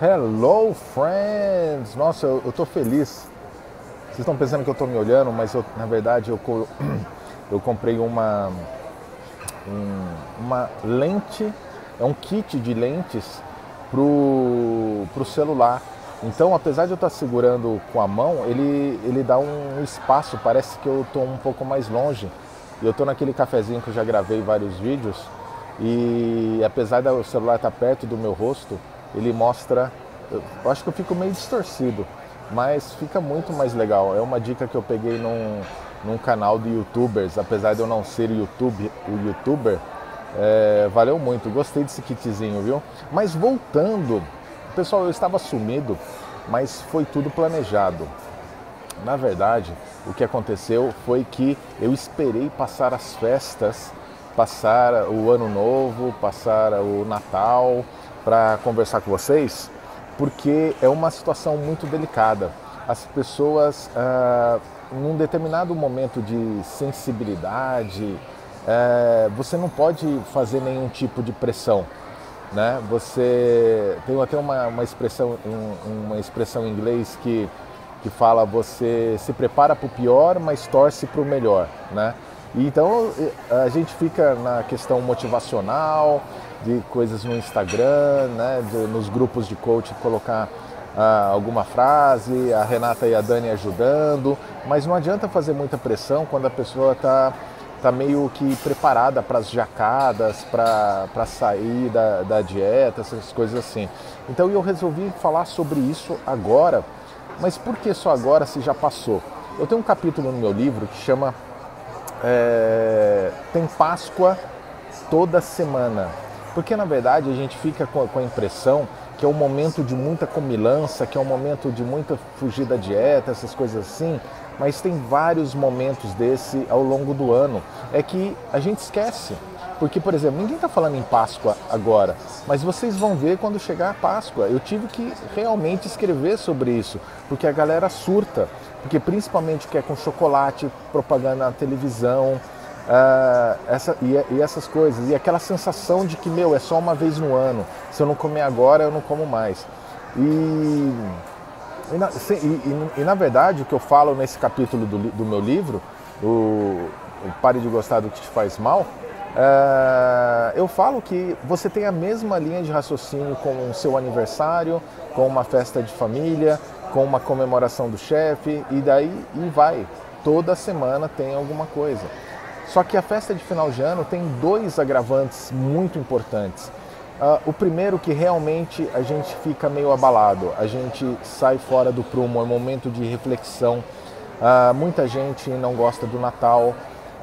Hello, friends! Nossa, eu tô feliz. Vocês estão pensando que eu tô me olhando, mas na verdade eu comprei uma lente, é um kit de lentes pro celular. Então, apesar de eu estar segurando com a mão, ele dá um espaço, parece que eu tô um pouco mais longe. E eu tô naquele cafezinho que eu já gravei vários vídeos e apesar do celular estar perto do meu rosto, ele mostra, eu acho que eu fico meio distorcido, mas fica muito mais legal. É uma dica que eu peguei num canal de YouTubers, apesar de eu não ser o YouTuber, valeu muito, gostei desse kitzinho, viu? Mas voltando, pessoal, eu estava sumido, mas foi tudo planejado. Na verdade, o que aconteceu foi que eu esperei passar as festas, passar o Ano Novo, passar o Natal, para conversar com vocês, porque é uma situação muito delicada. As pessoas, num determinado momento de sensibilidade, você não pode fazer nenhum tipo de pressão, né? Você tem até uma expressão em inglês que fala: você se prepara para o pior, mas torce para o melhor, né? E então a gente fica na questão motivacional, de coisas no Instagram, né? Nos grupos de coach colocar alguma frase, a Renata e a Dani ajudando, mas não adianta fazer muita pressão quando a pessoa está meio que preparada para as jacadas, para sair da dieta, essas coisas assim. Então eu resolvi falar sobre isso agora, mas por que só agora se já passou? Eu tenho um capítulo no meu livro que chama Tem Páscoa toda semana, porque na verdade a gente fica com a impressão que é um momento de muita comilança, que é um momento de muita fugir da dieta, essas coisas assim, mas tem vários momentos desse ao longo do ano. É que a gente esquece, porque, por exemplo, ninguém está falando em Páscoa agora, mas vocês vão ver quando chegar a Páscoa. Eu tive que realmente escrever sobre isso, porque a galera surta, porque principalmente quer com chocolate, propaganda na televisão, e essas coisas, e aquela sensação de que, é só uma vez no ano, se eu não comer agora, eu não como mais. E na verdade, o que eu falo nesse capítulo do meu livro, o Pare de Gostar do que Te Faz Mal, eu falo que você tem a mesma linha de raciocínio com o seu aniversário, com uma festa de família, com uma comemoração do chefe, e vai. Toda semana tem alguma coisa. Só que a festa de final de ano tem dois agravantes muito importantes. O primeiro, que realmente a gente fica meio abalado, a gente sai fora do prumo, é um momento de reflexão. Muita gente não gosta do Natal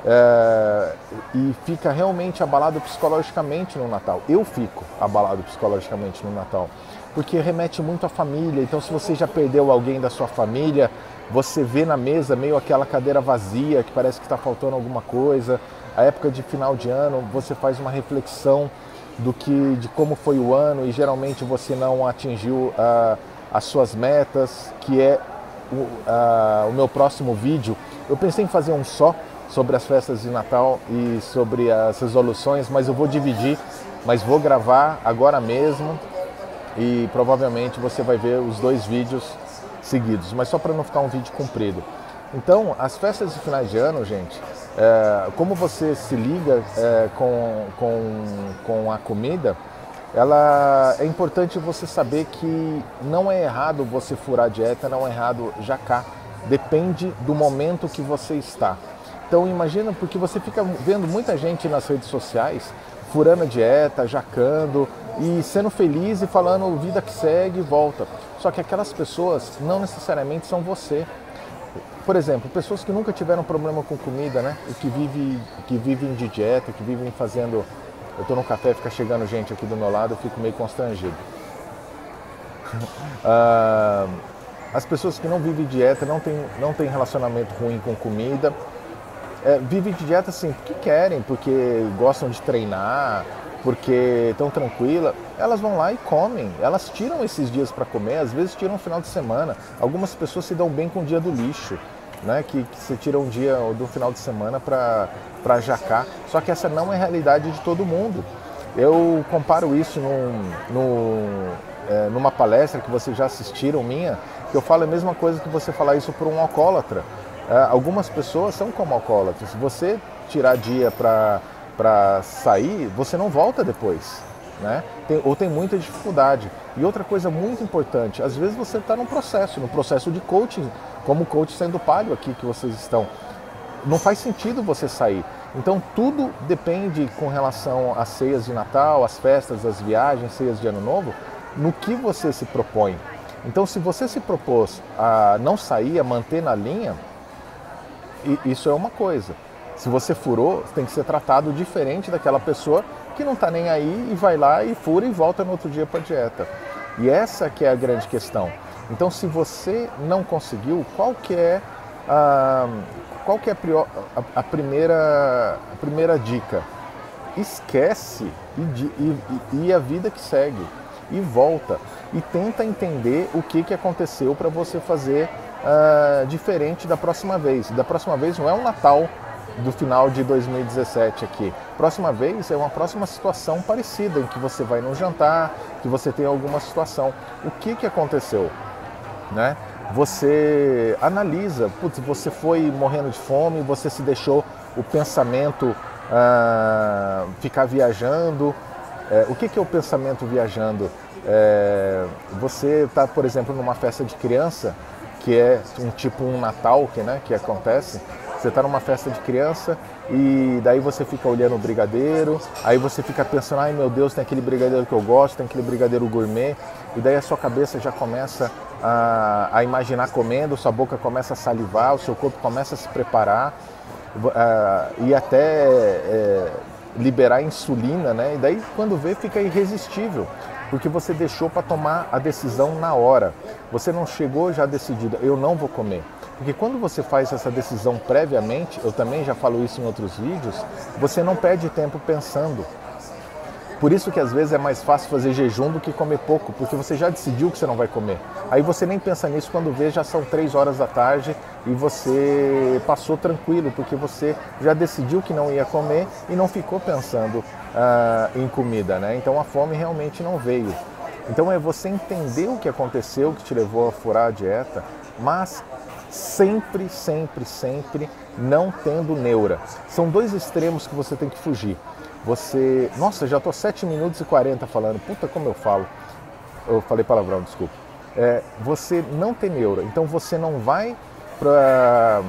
e fica realmente abalado psicologicamente no Natal. Eu fico abalado psicologicamente no Natal, porque remete muito à família. Então, se você já perdeu alguém da sua família, você vê na mesa meio aquela cadeira vazia, que parece que está faltando alguma coisa. A época de final de ano, você faz uma reflexão de como foi o ano, e geralmente você não atingiu as suas metas, que é o meu próximo vídeo. Eu pensei em fazer um só sobre as festas de Natal e sobre as resoluções, mas eu vou dividir, mas vou gravar agora mesmo e provavelmente você vai ver os dois vídeos seguidos, mas só para não ficar um vídeo comprido. Então, as festas de finais de ano, gente, como você se liga com a comida, é importante você saber que não é errado você furar a dieta, não é errado jacar, depende do momento que você está. Então imagina, porque você fica vendo muita gente nas redes sociais furando a dieta, jacando e sendo feliz e falando vida que segue e volta. Só que aquelas pessoas não necessariamente são você. Por exemplo, pessoas que nunca tiveram problema com comida, né? E que vivem de dieta, que vivem fazendo... Eu estou no café, fica chegando gente aqui do meu lado, eu fico meio constrangido. As pessoas que não vivem de dieta, não tem relacionamento ruim com comida, vivem de dieta assim porque querem, porque gostam de treinar, porque estão tranquilas, elas vão lá e comem, elas tiram esses dias para comer, às vezes tiram no final de semana. Algumas pessoas se dão bem com o dia do lixo, né? Que você tira um dia do final de semana para jacar, só que essa não é a realidade de todo mundo. Eu comparo isso numa palestra que vocês já assistiram minha, que eu falo a mesma coisa que você falar isso para um alcoólatra. Algumas pessoas são como alcoólatras. Se você tirar dia para sair, você não volta depois, né? Ou tem muita dificuldade. E outra coisa muito importante, às vezes você está no processo de coaching, como o coach sendo palio aqui que vocês estão. Não faz sentido você sair. Então tudo depende com relação às ceias de Natal, às festas, às viagens, ceias de Ano Novo, no que você se propõe. Então se você se propôs a não sair, a manter na linha, isso é uma coisa. Se você furou, tem que ser tratado diferente daquela pessoa que não está nem aí e vai lá e fura e volta no outro dia para a dieta. E essa que é a grande questão. Então se você não conseguiu, qual que é a primeira dica? Esquece e a vida que segue. E volta. E tenta entender o que aconteceu para você fazer diferente da próxima vez. Da próxima vez não é um Natal do final de 2017 aqui. Próxima vez é uma próxima situação parecida, em que você vai num jantar, que você tem alguma situação. O que aconteceu? Né? Você analisa, putz, você foi morrendo de fome, você se deixou o pensamento ficar viajando. O que é o pensamento viajando? Você está, por exemplo, numa festa de criança, que é um Natal que acontece. Você está numa festa de criança e daí você fica olhando o brigadeiro, aí você fica pensando, ai meu Deus, tem aquele brigadeiro que eu gosto, tem aquele brigadeiro gourmet, e daí a sua cabeça já começa a imaginar comendo, sua boca começa a salivar, o seu corpo começa a se preparar e até liberar insulina, né? E daí quando vê fica irresistível, porque você deixou para tomar a decisão na hora. Você não chegou já decidido, eu não vou comer. Porque quando você faz essa decisão previamente, eu também já falo isso em outros vídeos, você não perde tempo pensando. Por isso que às vezes é mais fácil fazer jejum do que comer pouco, porque você já decidiu que você não vai comer. Aí você nem pensa nisso, quando vê já são 3 horas da tarde e você passou tranquilo, porque você já decidiu que não ia comer e não ficou pensando em comida, né? Então a fome realmente não veio. Então é você entender o que aconteceu, que te levou a furar a dieta, mas sempre, sempre, sempre não tendo neura. São 2 extremos que você tem que fugir. Nossa, já estou 7 minutos e 40 falando. Puta, como eu falo. Eu falei palavrão, desculpa. Você não tem neura. Então você não vai para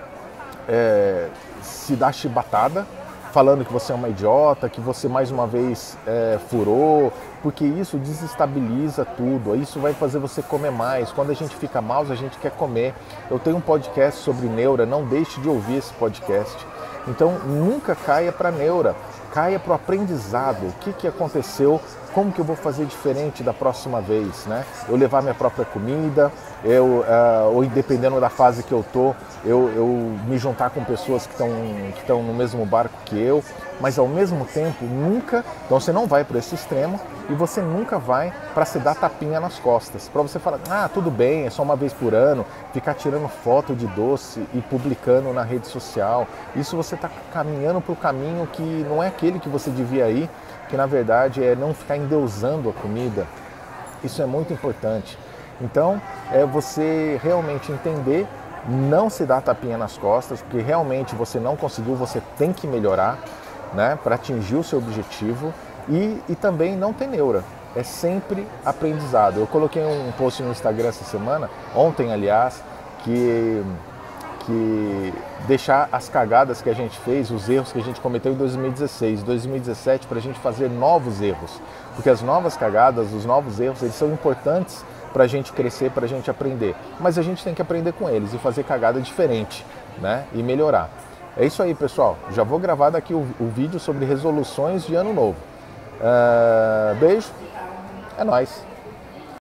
se dar chibatada falando que você é uma idiota, que você mais uma vez furou, porque isso desestabiliza tudo, isso vai fazer você comer mais. Quando a gente fica mal, a gente quer comer. Eu tenho um podcast sobre neura, não deixe de ouvir esse podcast. Então nunca caia para neura, caia para o aprendizado. O que aconteceu, como que eu vou fazer diferente da próxima vez, né? Eu levar minha própria comida, ou dependendo da fase que eu tô, eu me juntar com pessoas que estão no mesmo barco que eu, mas ao mesmo tempo nunca, então você não vai para esse extremo e você nunca vai para se dar tapinha nas costas, para você falar, tudo bem, é só uma vez por ano, ficar tirando foto de doce e publicando na rede social. Isso você está caminhando para o caminho que não é aquele que você devia ir, que na verdade é não ficar endeusando a comida. Isso é muito importante. Então, é você realmente entender, não se dar tapinha nas costas, porque realmente você não conseguiu, você tem que melhorar, né, para atingir o seu objetivo e também não ter neura. É sempre aprendizado. Eu coloquei um post no Instagram essa semana, ontem aliás, que deixar as cagadas que a gente fez, os erros que a gente cometeu em 2016, 2017, para a gente fazer novos erros. Porque as novas cagadas, os novos erros, eles são importantes para a gente crescer, para a gente aprender. Mas a gente tem que aprender com eles e fazer cagada diferente, né? E melhorar. É isso aí, pessoal. Já vou gravar daqui o vídeo sobre resoluções de ano novo. Beijo. É nóis.